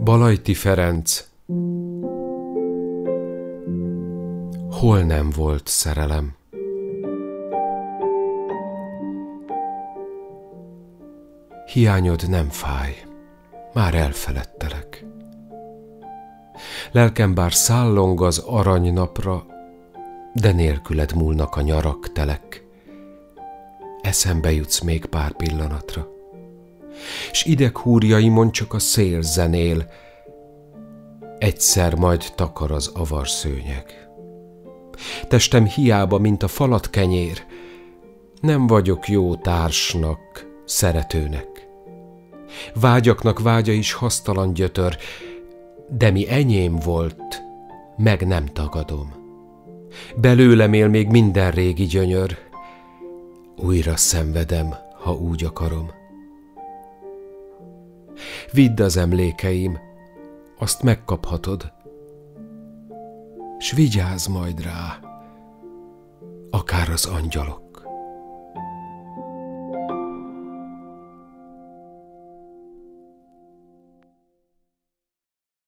Balajti Ferenc. Hol nem volt szerelem? Hiányod nem fáj, már elfeledtelek. Lelkem bár szállong az aranynapra, de nélküled múlnak a nyarak telek. Eszembe jutsz még pár pillanatra, s ideghúrjaimon csak a szél zenél, egyszer majd takar az avar szőnyeg. Testem hiába, mint a falat kenyér, nem vagyok jó társnak, szeretőnek. Vágyaknak vágya is hasztalan gyötör, de mi enyém volt, meg nem tagadom. Belőlem él még minden régi gyönyör, újra szenvedem, ha úgy akarom. Vidd az emlékeim, azt megkaphatod, s vigyázz majd rá, akár az angyalok.